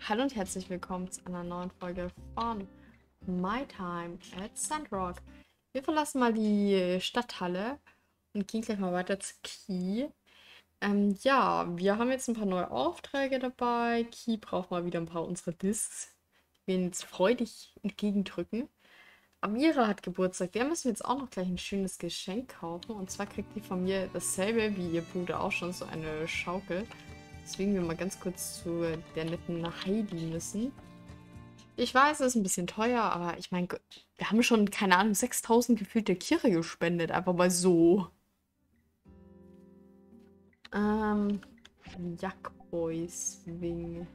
Hallo und herzlich willkommen zu einer neuen Folge von My Time at Sandrock. Wir verlassen mal die Stadthalle und gehen gleich mal weiter zu Key. Ja, wir haben jetzt ein paar neue Aufträge dabei. Key braucht mal wieder ein paar unserer Discs, die wir ihnen jetzt freudig entgegendrücken. Amira hat Geburtstag. Der müssen wir jetzt auch noch gleich ein schönes Geschenk kaufen. Und zwar kriegt die von mir dasselbe wie ihr Bruder auch schon, so eine Schaukel. Deswegen wir mal ganz kurz zu der netten Heidi müssen. Ich weiß, es ist ein bisschen teuer, aber ich meine, wir haben schon, keine Ahnung, 6000 gefühlte Kirche gespendet. Einfach mal so. Jackboys Wing.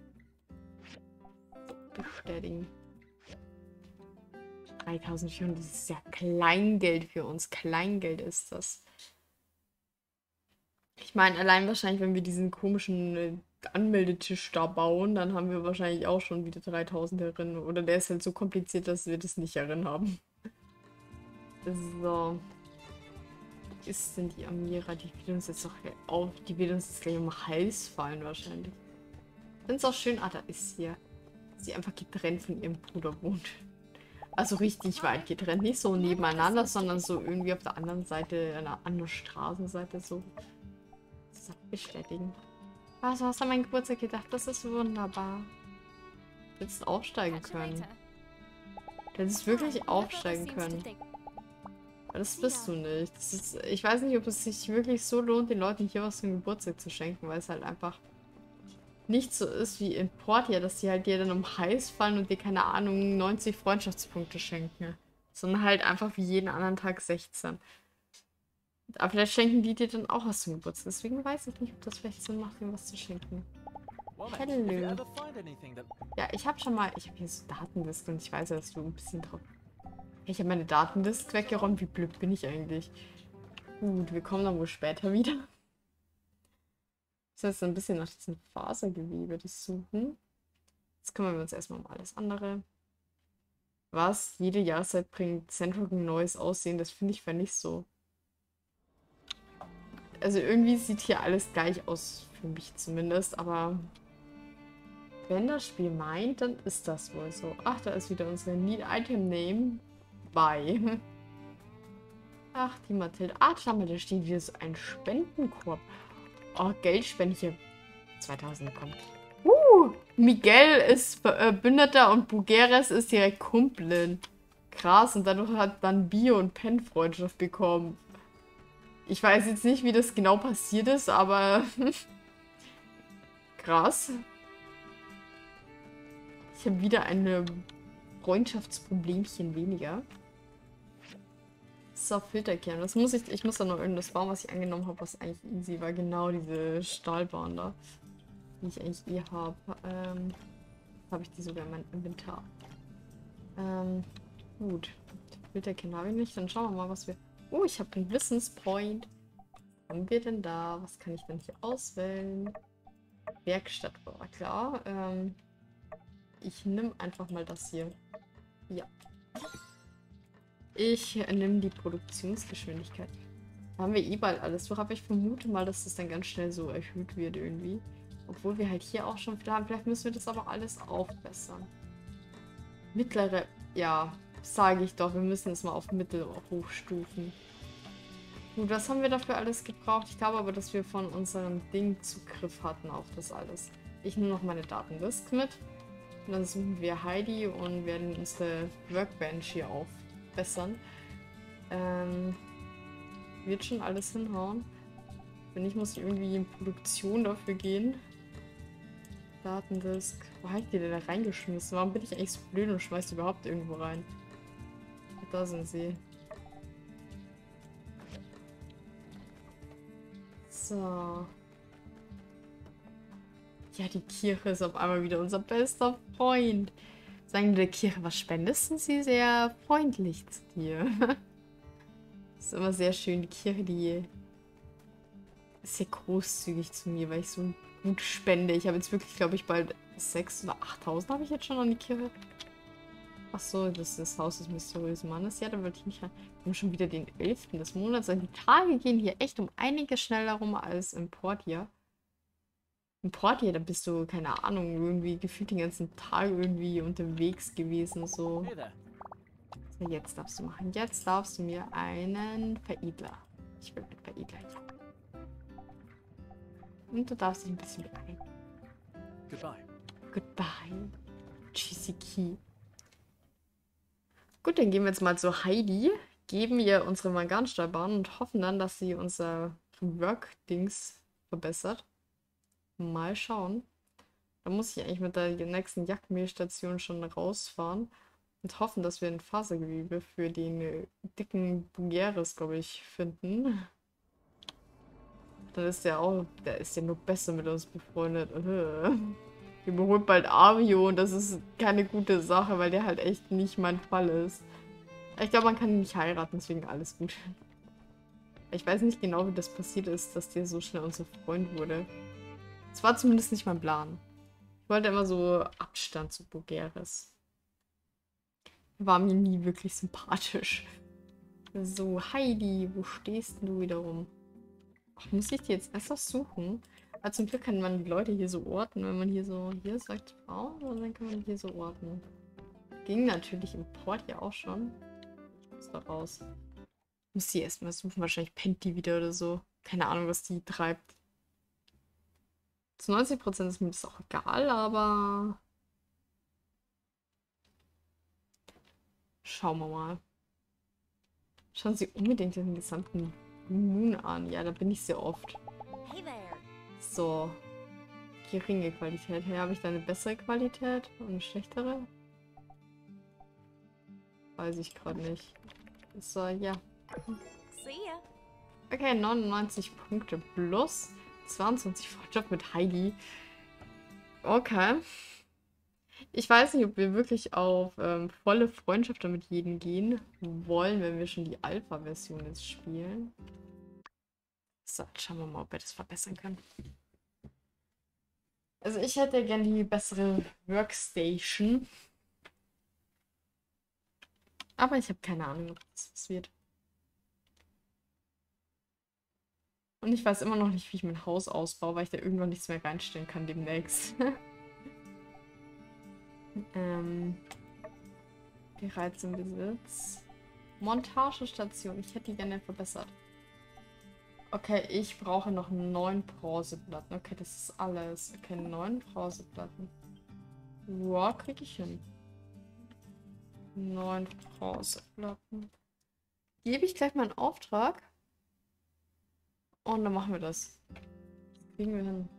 Bestätigen. 3400, das ist ja Kleingeld für uns. Kleingeld ist das. Ich meine, allein wahrscheinlich, wenn wir diesen komischen Anmeldetisch da bauen, dann haben wir wahrscheinlich auch schon wieder 3000 darin. Oder der ist halt so kompliziert, dass wir das nicht darin haben. So. Wo ist denn die Amira? Die wird uns jetzt doch auf. Die wird uns jetzt gleich um den Hals fallen wahrscheinlich. Ich finde es auch schön. Ah, da ist sie. Dass sie einfach getrennt von ihrem Bruder wohnt. Also richtig weit getrennt. Nicht so nebeneinander, sondern so irgendwie auf der anderen Seite, an der anderen Straßenseite so. Das bestätigen. Was, du hast an meinen Geburtstag gedacht? Das ist wunderbar. Du hättest aufsteigen können. Du hättest wirklich aufsteigen können. Aber das bist du nicht. Das ist, ich weiß nicht, ob es sich wirklich so lohnt, den Leuten hier was zum Geburtstag zu schenken, weil es halt einfach nicht so ist wie in Portia, dass die halt dir dann um den Hals fallen und dir, keine Ahnung, 90 Freundschaftspunkte schenken. Sondern halt einfach wie jeden anderen Tag 16. Aber vielleicht schenken die dir dann auch was zum Geburtstag. Deswegen weiß ich nicht, ob das vielleicht Sinn macht, ihm was zu schenken. Hallo. Ja, ich habe hier so Datendisks und ich weiß ja, dass du ein bisschen drauf... Ich habe meine Datendisks weggeräumt. Wie blöd bin ich eigentlich? Gut, wir kommen dann wohl später wieder. Das heißt, ein bisschen nach diesem Fasergewebe das suchen. Jetzt kümmern wir uns erstmal um alles andere. Was? Jede Jahreszeit bringt Sandrock ein neues Aussehen. Das finde ich nicht so. Also irgendwie sieht hier alles gleich aus, für mich zumindest, aber wenn das Spiel meint, dann ist das wohl so. Ach, da ist wieder unser Need Item Name bei. Ach, die Mathilde. Ah, schau mal, da steht wieder so ein Spendenkorb. Oh, Geldspende hier. 2000 kommt. Miguel ist Verbündeter und Bugeres ist direkt Kumpelin. Krass, und dadurch hat dann Bio und Pen Freundschaft bekommen. Ich weiß jetzt nicht, wie das genau passiert ist, aber krass. Ich habe wieder ein Freundschaftsproblemchen weniger. So, Filterkern. Das muss ich muss da noch irgendwas bauen, was ich angenommen habe, was eigentlich easy war. Genau diese Stahlbahn da, die ich eigentlich habe. Habe ich die sogar in meinem Inventar. Gut. Filterkern habe ich nicht. Dann schauen wir mal, was wir... Oh, ich habe einen Wissenspoint. Was haben wir denn da? Was kann ich denn hier auswählen? Werkstattbau, klar. Ich nehme einfach mal das hier. Ja. Ich nehme die Produktionsgeschwindigkeit. Da haben wir eh bald alles durch, aber ich vermute mal, dass das dann ganz schnell so erhöht wird irgendwie. Obwohl wir halt hier auch schon viel haben. Vielleicht müssen wir das aber alles aufbessern. Mittlere, ja, sage ich doch. Wir müssen es mal auf Mittel hochstufen. Gut, was haben wir dafür alles gebraucht? Ich glaube aber, dass wir von unserem Ding Zugriff hatten auf das alles. Ich nehme noch meine Datendisk mit. Und dann suchen wir Heidi und werden unsere Workbench hier aufbessern. Wird schon alles hinhauen. Wenn nicht, muss ich irgendwie in Produktion dafür gehen. Datendisk. Wo habe ich die denn da reingeschmissen? Warum bin ich eigentlich so blöd und schmeiß die überhaupt irgendwo rein? Da sind sie. So. Ja, die Kirche ist auf einmal wieder unser bester Freund. Sagen wir der Kirche, was spendest, sind sie sehr freundlich zu dir. Das ist immer sehr schön. Die Kirche, die ist sehr großzügig zu mir, weil ich so gut spende. Ich habe jetzt wirklich, glaube ich, bald 6.000 oder 8.000 habe ich jetzt schon an die Kirche. Ach so, das ist das Haus des mysteriösen Mannes. Ja, da wollte ich nicht rein. Wir haben schon wieder den 11. des Monats. Also die Tage gehen hier echt um einiges schneller rum als im Port hier. In Portia, da bist du, keine Ahnung, irgendwie gefühlt den ganzen Tag irgendwie unterwegs gewesen, so. Hey there. So, jetzt darfst du machen. Jetzt darfst du mir einen Veredler. Ich will einen Veredler. Und du darfst dich ein bisschen beeilen. Goodbye. Goodbye. Chisiki. Gut, dann gehen wir jetzt mal zu Heidi, geben ihr unsere Mangansteuerbahn und hoffen dann, dass sie unser Work-Dings verbessert. Mal schauen. Da muss ich eigentlich mit der nächsten Jagdmehlstation schon rausfahren und hoffen, dass wir ein Fasergewebe für den dicken Bugeres, glaube ich, finden. Dann ist der ist ja nur besser mit uns befreundet. Wir überholt bald Avio und das ist keine gute Sache, weil der halt echt nicht mein Fall ist. Ich glaube, man kann ihn nicht heiraten, deswegen alles gut. Ich weiß nicht genau, wie das passiert ist, dass der so schnell unser Freund wurde. Das war zumindest nicht mein Plan. Ich wollte immer so Abstand zu Bugeres. War mir nie wirklich sympathisch. So, Heidi, wo stehst du wiederum? Ach, muss ich die jetzt erst noch suchen? Aber zum Glück kann man die Leute hier so orten. Wenn man hier so, hier sagt Frau, dann kann man die hier so orten. Ging natürlich im Port ja auch schon. Ich muss da raus. Muss sie erstmal suchen. Wahrscheinlich pennt die wieder oder so. Keine Ahnung, was die treibt. Zu 90% ist mir das auch egal, aber schauen wir mal. Schauen Sie unbedingt den gesamten Moon an. Ja, da bin ich sehr oft. Hey there. So. Geringe Qualität. Hey, habe ich da eine bessere Qualität und eine schlechtere? Weiß ich gerade nicht. So, ja. See ya. Okay, 99 Punkte plus 22 Freundschaft mit Heidi. Okay. Ich weiß nicht, ob wir wirklich auf volle Freundschaft mit jedem gehen wollen, wenn wir schon die Alpha-Version jetzt spielen. So, schauen wir mal, ob wir das verbessern können. Also ich hätte gern die bessere Workstation. Aber ich habe keine Ahnung, ob das was wird. Und ich weiß immer noch nicht, wie ich mein Haus ausbaue, weil ich da irgendwann nichts mehr reinstellen kann demnächst. Bereits im Besitz. Montagestation. Ich hätte die gerne verbessert. Okay, ich brauche noch 9 Bronzeplatten. Okay, das ist alles. Okay, 9 Bronzeplatten. Ja, kriege ich hin. 9 Bronzeplatten. Gebe ich gleich mal einen Auftrag. Und dann machen wir das. Kriegen wir hin.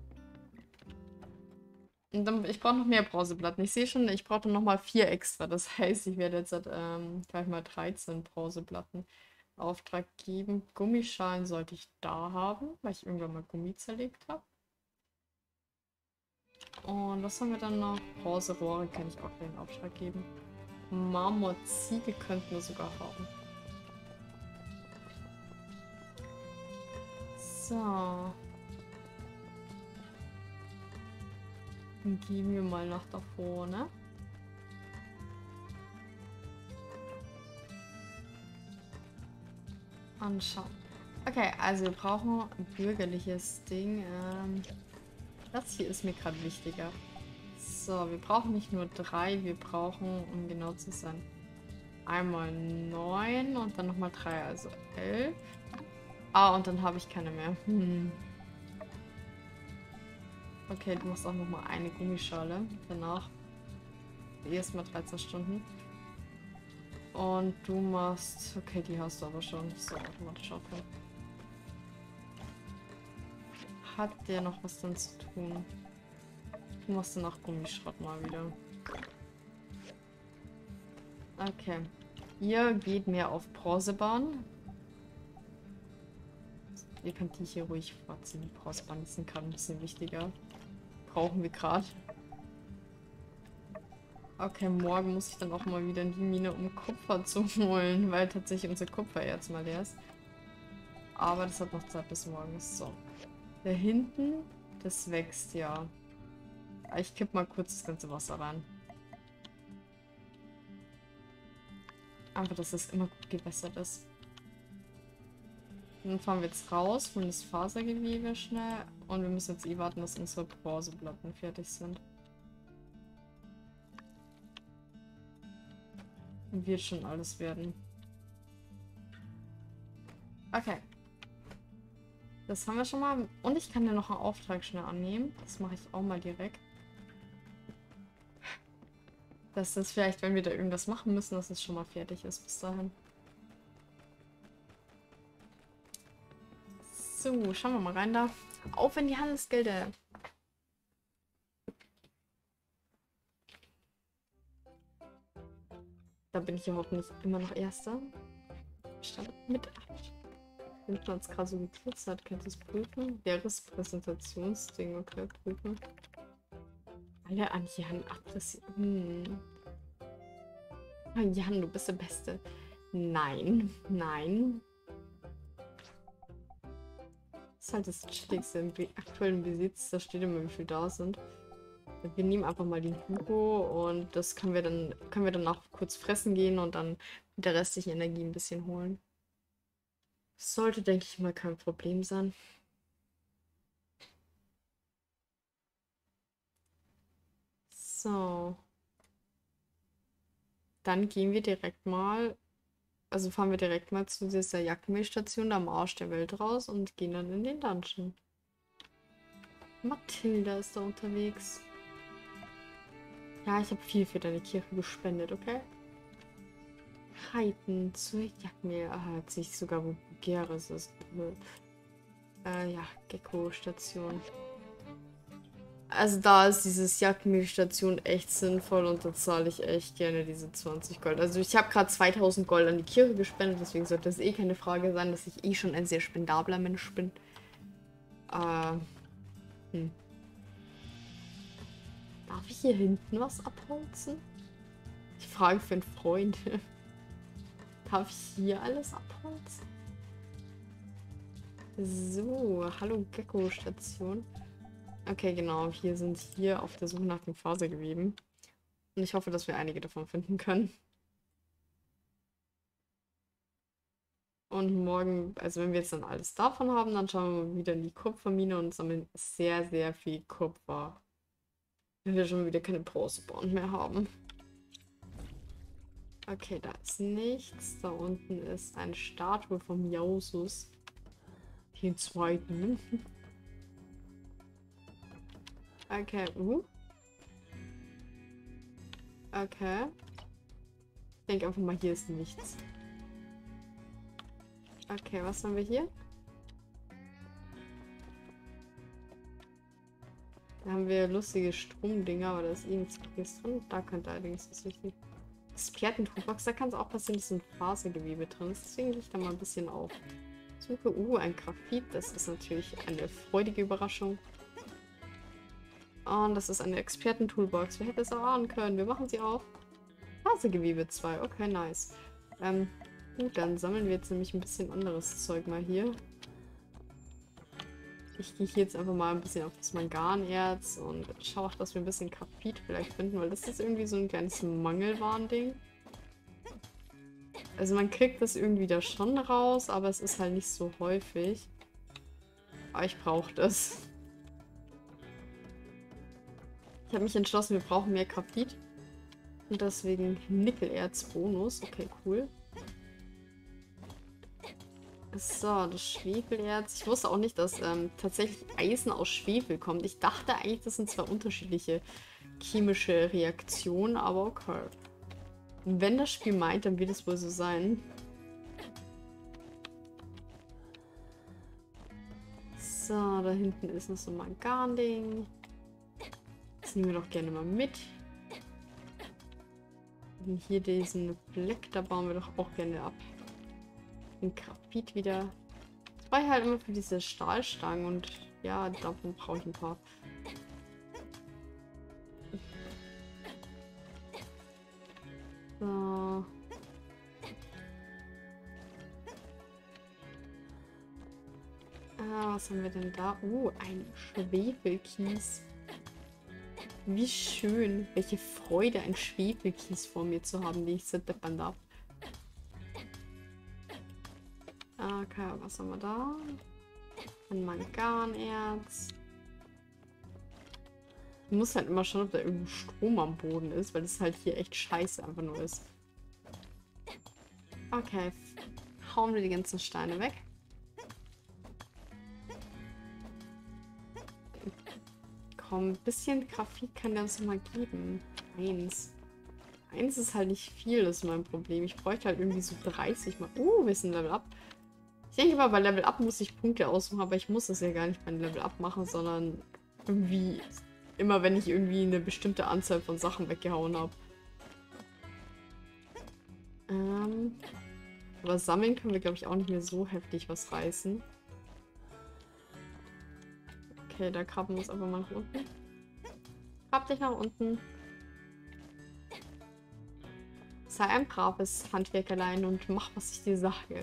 Und dann, ich brauche noch mehr Bronzeplatten. Ich sehe schon, ich brauche noch mal 4 extra. Das heißt, ich werde jetzt gleich mal 13 Bronzeplatten Auftrag geben. Gummischalen sollte ich da haben, weil ich irgendwann mal Gummi zerlegt habe. Und was haben wir dann noch? Bronzerohre kann ich auch gleich in Auftrag geben. Marmorziegel könnten wir sogar haben. So. Dann gehen wir mal nach da vorne. Anschauen. Okay, also wir brauchen ein bürgerliches Ding. Das hier ist mir gerade wichtiger. So, wir brauchen nicht nur 3, wir brauchen, um genau zu sein, einmal 9 und dann nochmal 3, also 11. Ah, und dann habe ich keine mehr. Okay, du machst auch nochmal eine Gummischale. Danach erstmal 13 Stunden. Und du machst... Okay, die hast du aber schon. So, automatisch aufhören. Hat der noch was dann zu tun? Du machst dann auch Gummischrott mal wieder. Okay. Ihr geht mehr auf Bronzebahn. Ihr könnt die hier ruhig vorziehen. Die Bronzebahn sind gerade ein bisschen wichtiger. Brauchen wir gerade. Okay, morgen muss ich dann auch mal wieder in die Mine, um Kupfer zu holen, weil tatsächlich unser Kupfererz mal leer ist. Aber das hat noch Zeit bis morgens. So. Da hinten, das wächst ja. Ich kipp mal kurz das ganze Wasser rein. Einfach, dass es immer gut gewässert ist. Und dann fahren wir jetzt raus, holen das Fasergewebe schnell. Und wir müssen jetzt eh warten, dass unsere Bronzeplatten fertig sind. Wird schon alles werden. Okay. Das haben wir schon mal. Und ich kann ja noch einen Auftrag schnell annehmen. Das mache ich auch mal direkt. Dass das vielleicht, wenn wir da irgendwas machen müssen, dass es schon mal fertig ist bis dahin. So, schauen wir mal rein da. Auf in die Handelsgelder. Da bin ich ja hoffentlich immer noch Erster. Stand mit 8. Wenn man es gerade so gekürzt hat, könnt ihr es prüfen. Wäres Präsentationsding, okay, prüfen. Alle an Jan adressieren. Jan, du bist der Beste. Nein, nein. Das ist halt das Chilligste im aktuellen Besitz. Da steht immer, wie viel da sind. Wir nehmen einfach mal den Hugo und das können wir dann auch kurz fressen gehen und dann mit der restlichen Energie ein bisschen holen. Sollte, denke ich mal, kein Problem sein. So. Dann gehen wir direkt mal, also fahren wir direkt mal zu dieser Jagdmehlstation am Arsch der Welt raus und gehen dann in den Dungeon. Mathilda ist da unterwegs. Ja, ich habe viel für deine Kirche gespendet, okay? Reiten zur Jagdmehl. Ah, jetzt sehe ich sogar, wo Geras ist. Ja, Gecko-Station. Also da ist dieses Jagdmehlstation echt sinnvoll und da zahle ich echt gerne diese 20 Gold. Also ich habe gerade 2000 Gold an die Kirche gespendet, deswegen sollte das eh keine Frage sein, dass ich eh schon ein sehr spendabler Mensch bin. Darf ich hier hinten was abholzen? Ich frage für einen Freund. Darf ich hier alles abholzen? So, hallo Gecko-Station. Okay, genau. Wir sind hier auf der Suche nach den Fasergeweben. Und ich hoffe, dass wir einige davon finden können. Und morgen, also wenn wir jetzt dann alles davon haben, dann schauen wir wieder in die Kupfermine und sammeln sehr, sehr viel Kupfer. Wenn wir schon wieder keine Bronzebahn mehr haben. Okay, da ist nichts. Da unten ist eine Statue vom Jausus. Den zweiten. Okay, Okay. Ich denke einfach mal, hier ist nichts. Okay, was haben wir hier? Da haben wir lustige Stromdinger, aber da ist eh nichts drin. Da könnte allerdings was richtig. Experten-Toolbox, da kann es auch passieren, dass ein Fasergewebe drin ist. Deswegen gehe ich da mal ein bisschen auf. Suche, ein Graphit. Das ist natürlich eine freudige Überraschung. Und das ist eine Experten-Toolbox. Wer hätte es erahnen können? Wir machen sie auf. Fasergewebe 2. Okay, nice. Gut, dann sammeln wir jetzt nämlich ein bisschen anderes Zeug mal hier. Ich gehe hier jetzt einfach mal ein bisschen auf das Manganerz und schaue auch, dass wir ein bisschen Graphit vielleicht finden, weil das ist irgendwie so ein kleines Mangelwaren-Ding. Also man kriegt das irgendwie da schon raus, aber es ist halt nicht so häufig. Aber ich brauche das. Ich habe mich entschlossen, wir brauchen mehr Graphit. Und deswegen Nickelerz-Bonus. Okay, cool. So, das Schwefelerz. Ich wusste auch nicht, dass tatsächlich Eisen aus Schwefel kommt. Ich dachte eigentlich, das sind zwei unterschiedliche chemische Reaktionen, aber okay. Wenn das Spiel meint, dann wird es wohl so sein. So, da hinten ist noch so ein Mangan-Ding. Das nehmen wir doch gerne mal mit. Und hier diesen Fleck, da bauen wir doch auch gerne ab. Den Graphit wieder. Das war halt immer für diese Stahlstangen und ja, davon brauche ich ein paar. So. Was haben wir denn da? Ein Schwefelkies. Wie schön. Welche Freude, ein Schwefelkies vor mir zu haben, den ich zerdeppern darf. Okay, was haben wir da? Ein Manganerz. Ich muss halt immer schauen, ob da irgendwo Strom am Boden ist, weil das halt hier echt scheiße einfach nur ist. Okay. Hauen wir die ganzen Steine weg. Komm, ein bisschen Graphit kann der uns noch mal geben. Eins. Eins ist halt nicht viel, das ist mein Problem. Ich bräuchte halt irgendwie so 30 mal. Wir sind Level Up. Ich denke mal, bei Level Up muss ich Punkte ausmachen, aber ich muss das ja gar nicht beim Level Up machen, sondern irgendwie immer, wenn ich irgendwie eine bestimmte Anzahl von Sachen weggehauen habe. Aber sammeln können wir, glaube ich, auch nicht mehr so heftig was reißen. Okay, da graben wir uns einfach mal nach unten. Grab dich nach unten. Sei ein braves Handwerkerlein und mach, was ich dir sage.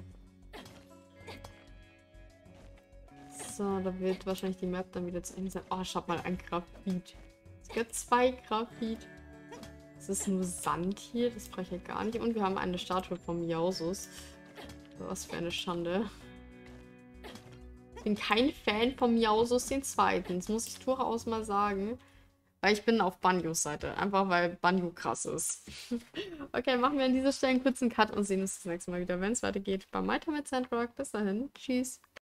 So, da wird wahrscheinlich die Map dann wieder zu Ende sein. Oh, schau mal, ein Graphit. Es gibt 2 Graphit. Es ist nur Sand hier, das brauche ich ja gar nicht. Und wir haben eine Statue vom Miausus. Was für eine Schande. Ich bin kein Fan vom Miausus den Zweiten. Das muss ich durchaus mal sagen. Weil ich bin auf Banjos Seite. Einfach weil Banjo krass ist. Okay, machen wir an dieser Stelle einen kurzen Cut und sehen uns das nächste Mal wieder, wenn es weitergeht bei My Time at Sandrock. Bis dahin. Tschüss.